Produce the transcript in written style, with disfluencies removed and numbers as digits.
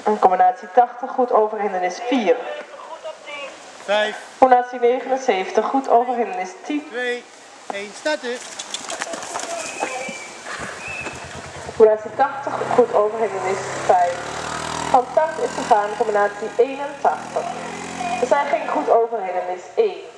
En combinatie 80, goed over hindernis 4. 5. Combinatie 79, goed over hindernis 10. 2, 1, starten. Combinatie 80, goed over hindernis 5. Van start is gegaan combinatie 81. De zij ging goed over hindernis 1.